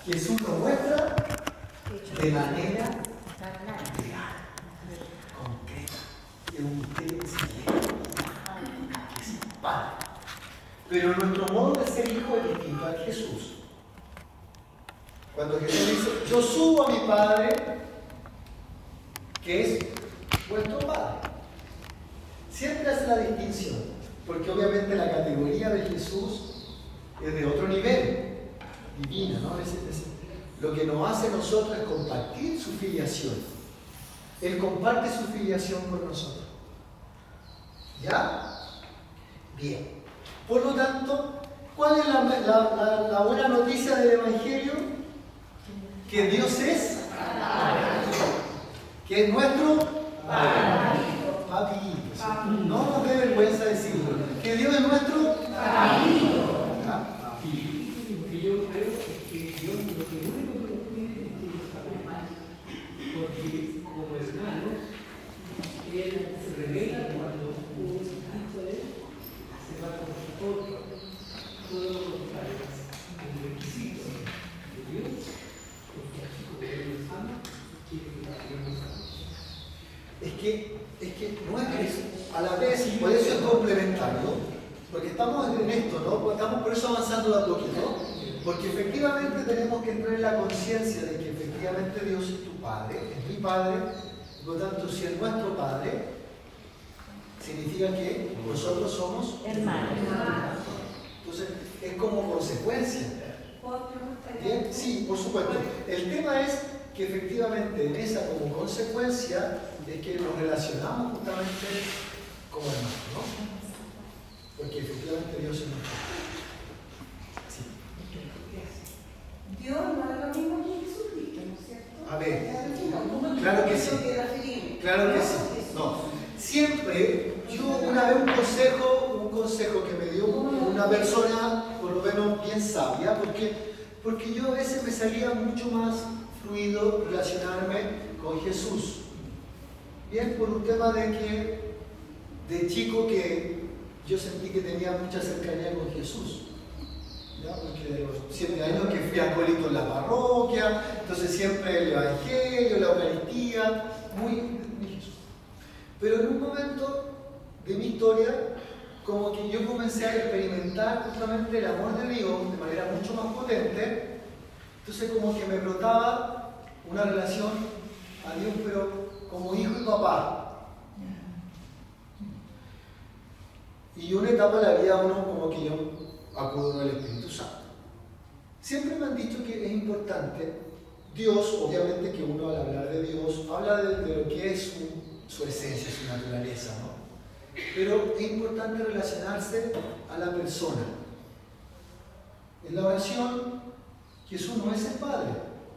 Jesús lo muestra de manera real, concreta, que usted se que es el Padre. Pero nuestro modo de ser hijo es distinto al Jesús. Cuando Jesús dice, yo subo a mi Padre, que es vuestro Padre. Siempre hace la distinción, porque obviamente la categoría de Jesús es de otro nivel, divina, ¿no? Lo que nos hace a nosotros es compartir su filiación. Él comparte su filiación con nosotros. ¿Ya? Bien. Por lo tanto, ¿cuál es la buena noticia del Evangelio? Que Dios es que es nuestro papito. No nos dé vergüenza decirlo. Que Dios es nuestro papito. Y yo creo que Dios lo que único que nos pide es que nos acompañe. Porque como hermanos, Él se revela cuando un hijo de Él se va con nosotros. Todo lo contrario. El requisito de Dios, porque así como Él nos ama, quiere que también nos amemos. Es que no es eso. A la vez, por eso es complementario. Porque estamos en esto, ¿no? Estamos por eso avanzando de a poquito. Porque efectivamente tenemos que entrar en la conciencia de que efectivamente Dios es tu Padre, es mi Padre. Por lo tanto, si es nuestro Padre, significa que nosotros somos hermanos. Entonces, es como consecuencia. ¿Bien? Sí, por supuesto. El tema es que efectivamente en esa como consecuencia es que nos relacionamos justamente como hermanos, ¿no? Porque efectivamente Dios es nuestro Padre. Sí. Dios no es lo mismo que Jesucristo, ¿no es cierto? A ver, claro que sí. Claro que sí. No. Siempre, yo una vez un consejo que me dio una persona, por lo menos bien sabia, porque yo a veces me salía mucho más fluido relacionarme con Jesús. Bien, por un tema de que de chico que yo sentí que tenía mucha cercanía con Jesús. ¿Ya? Porque de los 7 años que fui acólito en la parroquia, entonces siempre el Evangelio, la Eucaristía, muy Jesús. Pero en un momento de mi historia, como que yo comencé a experimentar justamente el amor de Dios de manera mucho más potente, entonces como que me brotaba una relación a Dios, pero como hijo y papá. Y una etapa de la vida uno como que yo acudo al Espíritu Santo. Siempre me han dicho que es importante, Dios, obviamente que uno al hablar de Dios, habla de lo que es su esencia, su naturaleza, ¿no? Pero es importante relacionarse a la persona. En la oración, Jesús no es el Padre.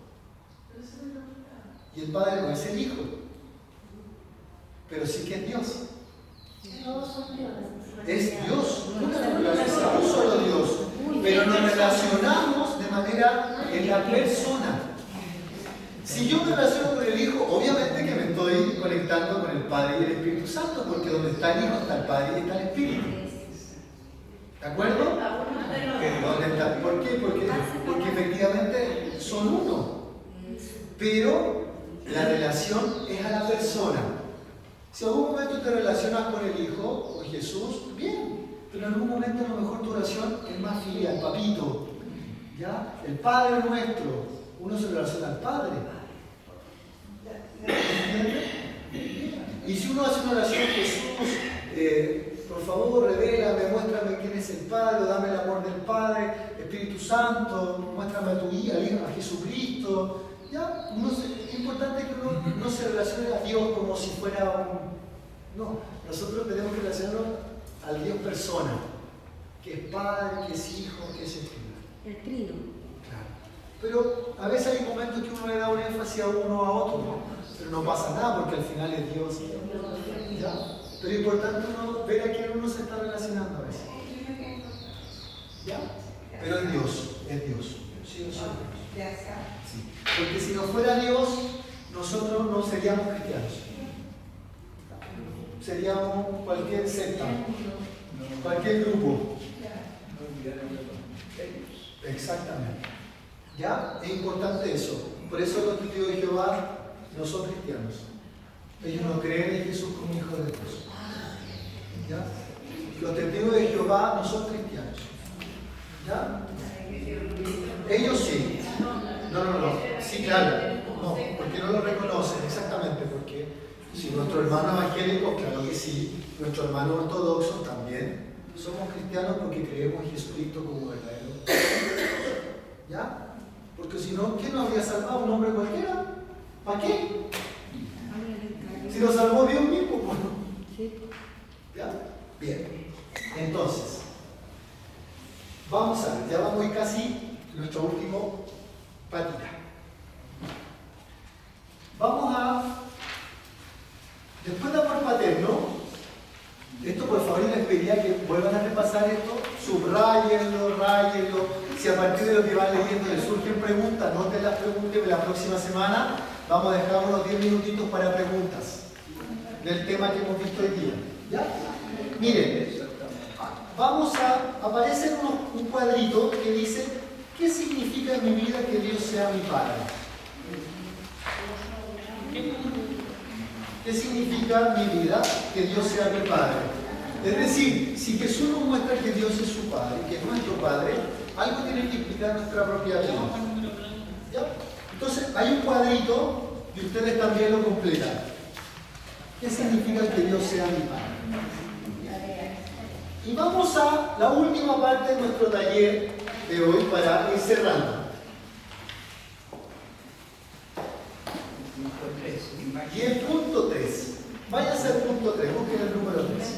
Y el Padre no es el Hijo. Pero sí que es Dios. Todos son dioses. Es Dios, una naturaleza, un solo Dios. Pero nos relacionamos de manera en la persona. Si yo me relaciono con el Hijo, obviamente que me estoy conectando con el Padre y el Espíritu Santo, porque donde está el Hijo está el Padre y está el Espíritu. ¿De acuerdo? ¿Dónde está? ¿Por qué? Porque efectivamente son uno. Pero la relación es a la persona. Si en algún momento te relacionas con el Hijo, con Jesús, bien. Pero en algún momento a lo mejor tu oración es más filial, papito. ¿Ya? El Padre nuestro. Uno se relaciona al Padre. ¿Entiendes? Y si uno hace una oración, Jesús, por favor, revélame, muéstrame quién es el Padre, dame el amor del Padre, Espíritu Santo, muéstrame a tu Hijo, a Jesucristo. ¿Ya? Es importante que uno no se relacione a Dios como si fuera un... No, nosotros tenemos que relacionarnos al Dios persona, que es Padre, que es Hijo, que es Espíritu. El trío. Claro. Pero a veces hay momentos que uno le da un énfasis a uno o a otro, ¿no? Pero no pasa nada porque al final es Dios. ¿Ya? Pero es importante uno ver a quién uno se está relacionando a veces. ¿Ya? Pero es Dios, es Dios. Sí o sí. Sí. Porque si no fuera Dios, nosotros no seríamos cristianos. Seríamos cualquier secta, cualquier grupo. Exactamente. ¿Ya? Es importante eso. Por eso los testigos de Jehová no son cristianos. Ellos no creen en Jesús como hijo de Dios. ¿Ya? Los testigos de Jehová no son cristianos. ¿Ya? Ellos sí. No. Sí, claro. No, porque no lo reconocen, exactamente, porque si nuestro hermano evangélico, claro que sí, nuestro hermano ortodoxo también, somos cristianos porque creemos en Jesucristo como verdadero. ¿Ya? Porque si no, ¿quién nos habría salvado? ¿Un hombre cualquiera? ¿Para qué? Si nos salvó Dios mismo, pues. ¿Ya? Bien. Entonces, vamos a ver, ya vamos casi a nuestro último patita. Vamos a, después de amor paterno, esto por favor les pediría que vuelvan a repasar esto, subrayenlo, ráyenlo. Si a partir de lo que van leyendo les surgen preguntas, noten las preguntas y la próxima semana vamos a dejar unos 10 minutitos para preguntas del tema que hemos visto hoy día. ¿Ya? Miren, aparece un cuadrito que dice, ¿qué significa en mi vida que Dios sea mi Padre? ¿Qué significa en mi vida que Dios sea mi Padre? Es decir, si Jesús nos muestra que Dios es su Padre, que es nuestro Padre, algo tiene que explicar nuestra propia vida. ¿Ya? Entonces, hay un cuadrito y ustedes también lo completan. ¿Qué significa que Dios sea mi Padre? Y vamos a la última parte de nuestro taller de hoy para ir cerrando. Y el punto 3. Váyase al punto 3, busquen el número 3.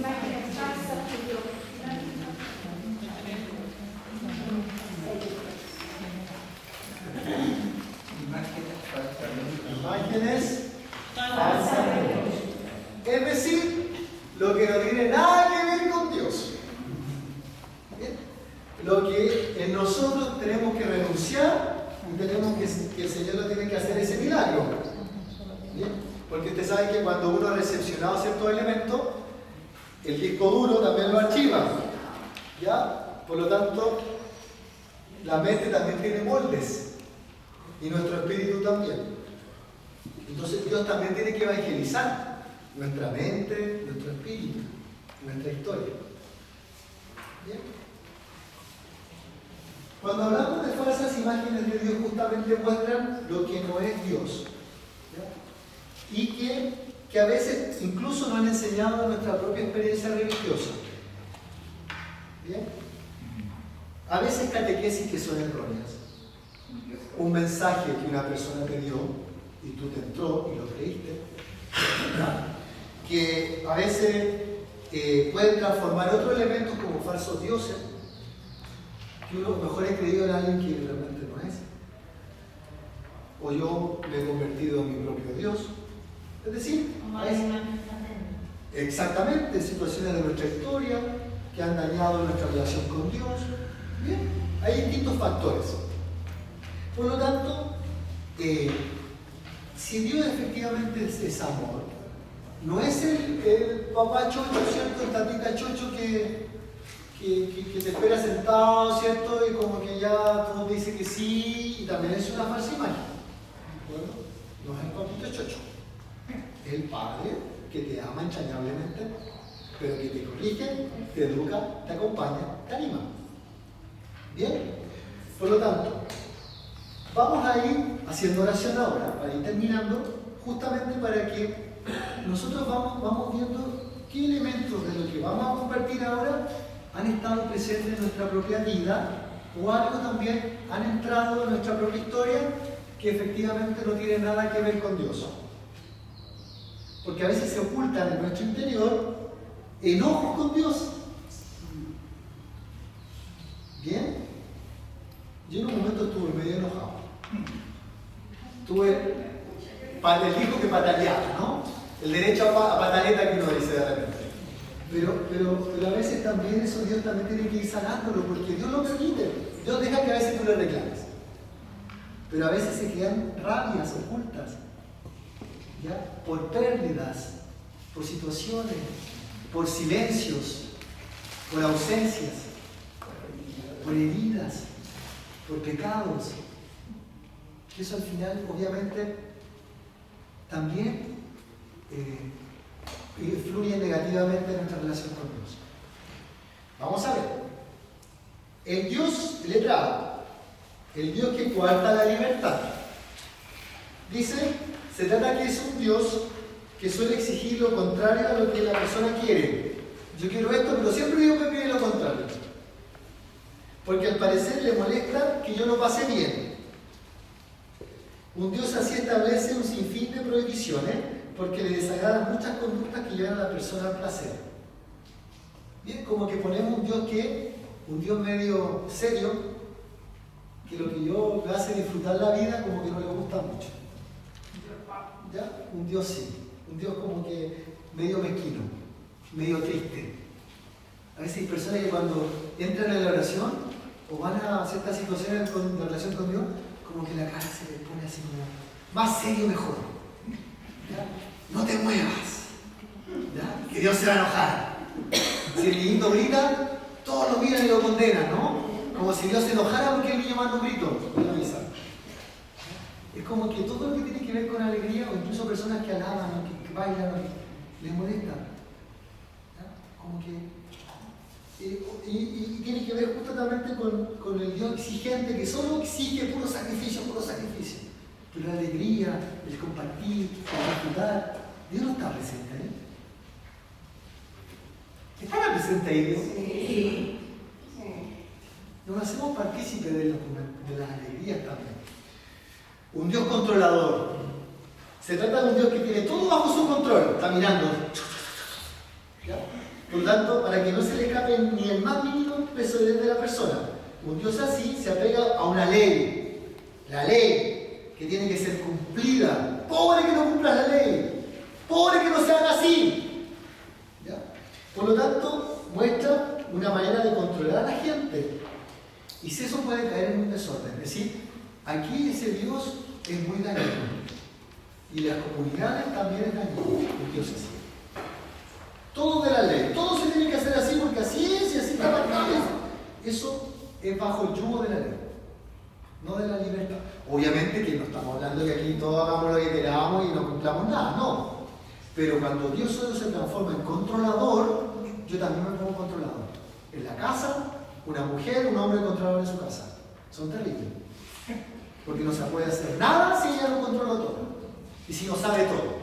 Imágenes falsas de Dios. Es decir, lo que no tiene nada que ver con Dios. ¿Bien? Lo que en nosotros tenemos que renunciar y tenemos que el Señor lo tiene que hacer ese milagro. ¿Bien? Porque usted sabe que cuando uno ha recepcionado ciertos elementos, el disco duro también lo archiva. ¿Ya? Por lo tanto, la mente también tiene moldes. Y nuestro espíritu también. Entonces Dios también tiene que evangelizar nuestra mente, nuestro espíritu, nuestra historia. ¿Bien? Cuando hablamos de falsas imágenes de Dios, justamente muestran lo que no es Dios. ¿Ya? Y que a veces incluso nos han enseñado en nuestra propia experiencia religiosa. ¿Bien? A veces catequesis que son erróneas. Un mensaje que una persona te dio y tú te entró y lo creíste, ¿verdad? Que a veces pueden transformar otros elementos como falsos dioses, que uno mejor he creído en alguien que realmente no es, o yo me he convertido en mi propio Dios. Es decir, exactamente, situaciones de nuestra historia que han dañado nuestra relación con Dios. Bien, hay distintos factores. Por lo tanto, si Dios efectivamente es amor, no es el papá chocho, ¿cierto? El tatita chocho que te espera sentado, ¿cierto? Y como que ya todo te dice que sí, y también es una falsa imagen. ¿De acuerdo? No es el papito chocho. Es el padre que te ama entrañablemente, pero que te corrige, te educa, te acompaña, te anima. ¿Bien? Por lo tanto, vamos a ir haciendo oración ahora, para ir terminando, justamente para que nosotros vamos viendo qué elementos de lo que vamos a compartir ahora han estado presentes en nuestra propia vida o algo también han entrado en nuestra propia historia que efectivamente no tiene nada que ver con Dios. Porque a veces se ocultan en nuestro interior enojos con Dios. ¿Bien? Yo en un momento estuve medio enojado. Tuve el hijo que pataleaba, ¿no? El derecho a pataleta que uno dice de repente. Pero a veces también eso Dios también tiene que ir sanándolo, porque Dios lo permite. Dios deja que a veces tú le reclames. Pero a veces se quedan rabias ocultas, ¿ya? Por pérdidas, por situaciones, por silencios, por ausencias, por heridas, por pecados. que eso al final obviamente también influye negativamente en nuestra relación con Dios. Vamos a ver. El Dios letrado, el Dios que coarta la libertad, dice, se trata que es un Dios que suele exigir lo contrario a lo que la persona quiere. Yo quiero esto, pero siempre Dios me pide lo contrario. Porque al parecer le molesta que yo lo pase bien. Un Dios así establece un sinfín de prohibiciones porque le desagradan muchas conductas que llevan a la persona al placer. Bien, como que ponemos un Dios medio serio, que lo que yo me hace disfrutar la vida como que no le gusta mucho. ¿Ya? Un Dios sí, un Dios como que medio mezquino, medio triste. A veces hay personas que cuando entran en la oración o van a ciertas situaciones de relación con Dios, como que la cara se les pone así como, más serio mejor. ¿Ya? No te muevas, ¿ya? Que Dios se va a enojar. Si el niñito grita, todos lo miran y lo condenan, ¿no? Como si Dios se enojara porque el niño manda un grito en la misa. Es como que todo lo que tiene que ver con alegría, o incluso personas que alaban, o que bailan, o que les molestan. ¿Ya? Como que... Y tiene que ver justamente con el Dios exigente, que solo exige puro sacrificio. Pero la alegría, el compartir, el disfrutar, Dios no está presente ahí. ¿Está presente ahí Dios? Sí. Nos hacemos partícipes de las alegrías también. Un Dios controlador. Se trata de un Dios que tiene todo bajo su control, está mirando. ¿Ya? Por lo tanto, para que no se le escape ni el más mínimo peso de la persona, un Dios así se apega a una ley. La ley que tiene que ser cumplida. Pobre que no cumpla la ley. Pobre que no se haga así. ¿Ya? Por lo tanto, muestra una manera de controlar a la gente. Y si eso puede caer en un desorden. Es decir, aquí ese Dios es muy dañino. Y las comunidades también es dañino. Un Dios así. Todo de la ley. Todo se tiene que hacer así porque así es y así está marcado. Eso es bajo el yugo de la ley. No de la libertad. Obviamente que no estamos hablando de que aquí todos hagamos lo que queramos y no cumplamos nada. No. Pero cuando Dios solo se transforma en controlador, yo también me pongo controlador. En la casa, una mujer, un hombre controlador en su casa. Son terribles. Porque no se puede hacer nada si ella no controla todo. Y si no sabe todo.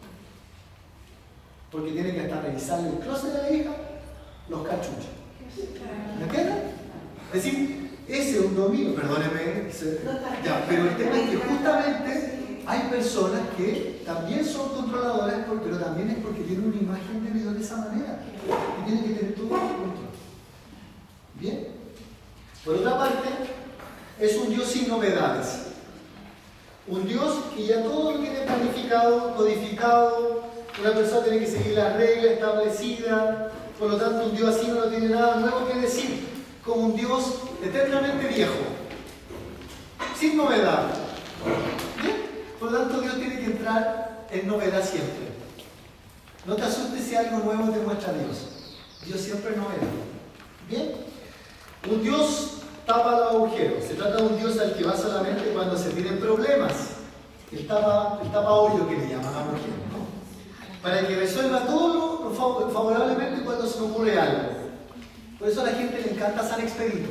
Porque tiene que hasta revisarle el closet de la hija, los cachuchos. ¿Me entienden? Es decir, ese es un dominio, perdónenme, ya, pero el tema es que justamente hay personas que también son controladoras, pero también es porque tienen una imagen de Dios de esa manera. Y tienen que tener todo bajo control. Bien. Por otra parte, es un Dios sin novedades. Un Dios que ya todo lo tiene planificado, codificado. Una persona tiene que seguir las reglas establecidas. Por lo tanto, un Dios así no tiene nada nuevo que decir. Como un Dios eternamente viejo. Sin novedad. ¿Bien? Por lo tanto, Dios tiene que entrar en novedad siempre. No te asustes si algo nuevo te muestra Dios. Dios siempre es novedad. ¿Bien? Un Dios tapa los agujeros. Se trata de un Dios al que va solamente cuando se tienen problemas. El tapa hoyo que le llaman a la mujer, ¿no? Para que resuelva todo favorablemente cuando se le ocurre algo. Por eso a la gente le encanta San Expedito.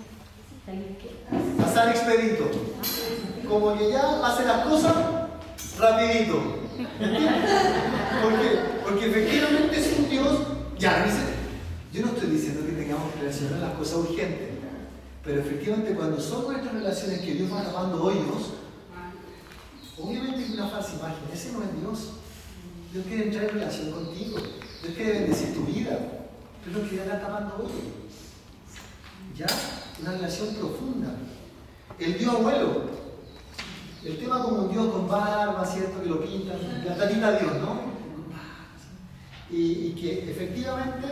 A San Expedito. Como que ya hace las cosas rapidito. ¿Entiendes? Porque efectivamente es un Dios. Ya, yo no estoy diciendo que tengamos que relacionar las cosas urgentes. Pero efectivamente cuando son nuestras relaciones que Dios va tapando hoyos, obviamente es una falsa imagen. Ese no es Dios. Dios quiere entrar en relación contigo. Dios quiere bendecir tu vida. Pero no quiere andar tapando hoyos. ¿Ya? Una relación profunda. El Dios abuelo. El tema como un Dios con barba, ¿cierto? Que lo pintan. La tatita Dios, ¿no? Y que efectivamente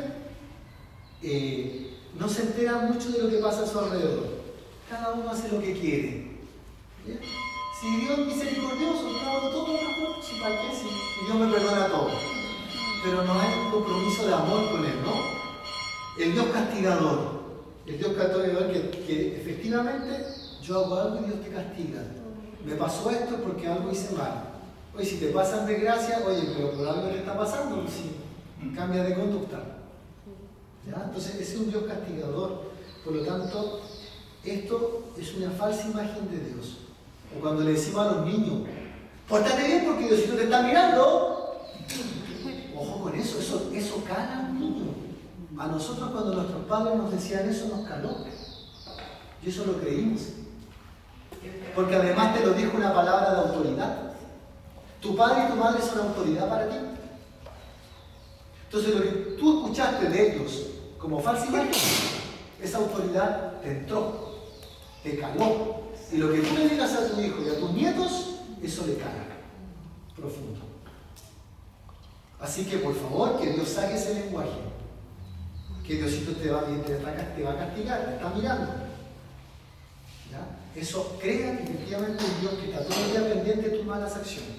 no se entera mucho de lo que pasa a su alrededor. Cada uno hace lo que quiere. ¿Bien? Si Dios es misericordioso, claro, todo mejor, si para qué, si Dios me perdona todo. Pero no hay un compromiso de amor con Él, ¿no? El Dios castigador. El Dios castigador que efectivamente yo hago algo y Dios te castiga. me pasó esto porque algo hice mal. Oye, si te pasan desgracia, oye, pero por algo te está pasando, si cambia de conducta. ¿Ya? Entonces, ese es un Dios castigador. Por lo tanto, esto es una falsa imagen de Dios. O cuando le decimos a los niños, pórtate bien porque Diosito te está mirando. Ojo con eso, eso cala a un niño. A nosotros cuando nuestros padres nos decían eso nos caló. Y eso lo creímos. Porque además te lo dijo una palabra de autoridad. Tu padre y tu madre son autoridad para ti. Entonces lo que tú escuchaste de ellos como falsa imagen, esa autoridad te entró, te caló. Y lo que tú le digas a tu hijo y a tus nietos, eso le cala profundo. Así que por favor, que Dios saque ese lenguaje. Que Diosito te va a castigar, te está mirando. ¿Ya? Eso crea que efectivamente es Dios que está todo el día pendiente de tus malas acciones.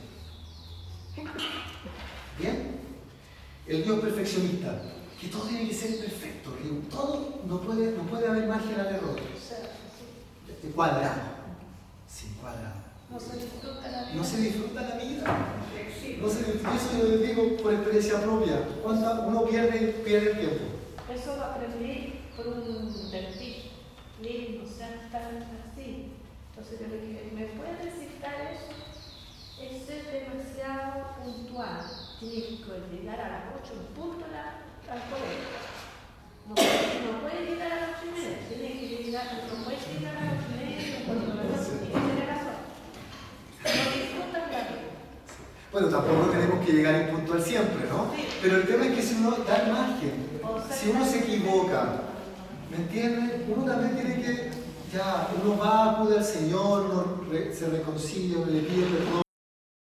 ¿Bien? El Dios perfeccionista, que todo tiene que ser perfecto, que todo no puede haber margen al error. Cuadrado. Sí, cuadrado. No se disfruta la vida. No se disfruta la vida. Eso yo les digo por experiencia propia. Cuando uno pierde el tiempo. Eso lo aprendí por un dentista. Lindo, o sea, tan así. Entonces yo le dije, ¿me puedes citar eso? Eso es demasiado puntual. Tienes que llegar a las 8 en punto al colegio. No puede llegar a las 8:30. Tiene que llegar, no puede llegar a las 8:30 cuando tiene razón. No disfrutas la vida. Bueno, tampoco tenemos que llegar impuntual siempre, ¿no? Sí. Pero el tema es que si uno da margen, O sea, si uno se equivoca, ¿me entiendes? Uno también tiene que, ya, uno va, acude al Señor, uno se reconcilia, uno le pide perdón